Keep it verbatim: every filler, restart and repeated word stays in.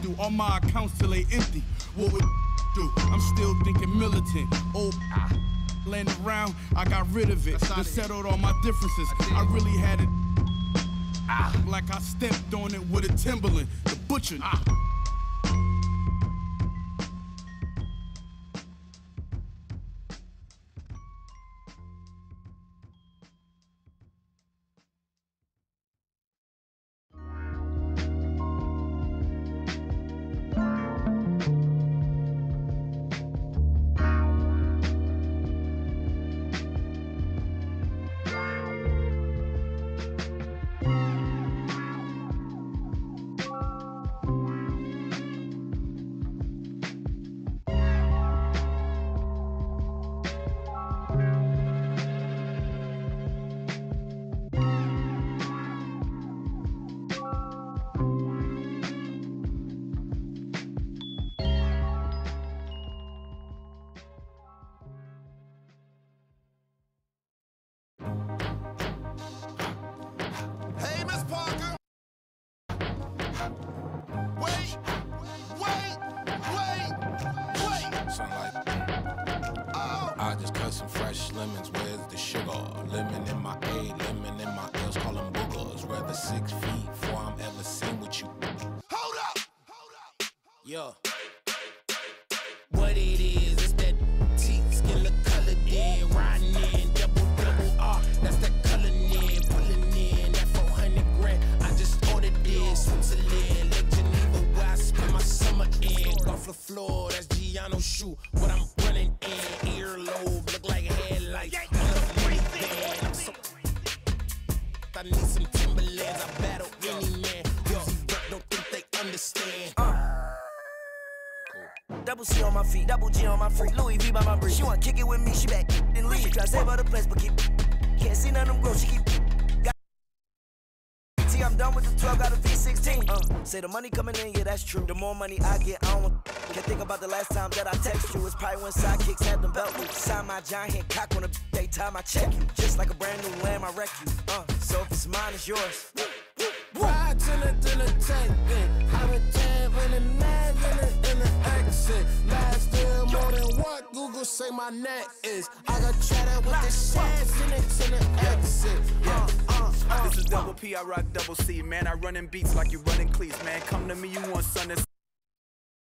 through all my accounts till they empty. What would do? I'm still thinking militant. Old laying around, I got rid of it. Just settled all my differences. I really had it like I stepped on it with a Timberland. The butcher. Some fresh lemons, where's the sugar? Lemon in my A, lemon in my L's, call them boogers. Rather six feet before I'm ever seen with you. Hold up! Hold up! Yeah. What it is, it's that T, skin look colored in, riding in, double, double R, that's that color in, pulling in, that four hundred grand, I just ordered this, Switzerland, Lake Geneva, where I spend my summer in, Gulf the floor, that's Giano shoe, what I'm running in, earlobe, look like headlights, on a free band, I'm so, I need some Timberlands, I battle any man, yo, don't think they understand. Uh. Double C on my feet, double G on my freak, Louis V by my breed. She wanna kick it with me, she back and leave. She try to save her the place, but keep can't see none of them grow. She keep got T, I'm done with the twelve, got a V sixteen. Uh, say the money coming in, yeah, that's true. The more money I get, I don't want. Can't think about the last time that I text you. It's probably when sidekicks had them belt loops. Sign my giant hand cock on the daytime, I check you. Just like a brand new lamb, I wreck you. Uh, so if it's mine, it's yours. Ride to the, to the tank, then I would tab in the nag in the, in the exit. Last year more than what Google say my net is. I got chatter with the shads in it to the exit. Yeah. Uh, uh, this is double P, I rock double C, man. I run in beats like you running cleats, man. Come to me, you want something.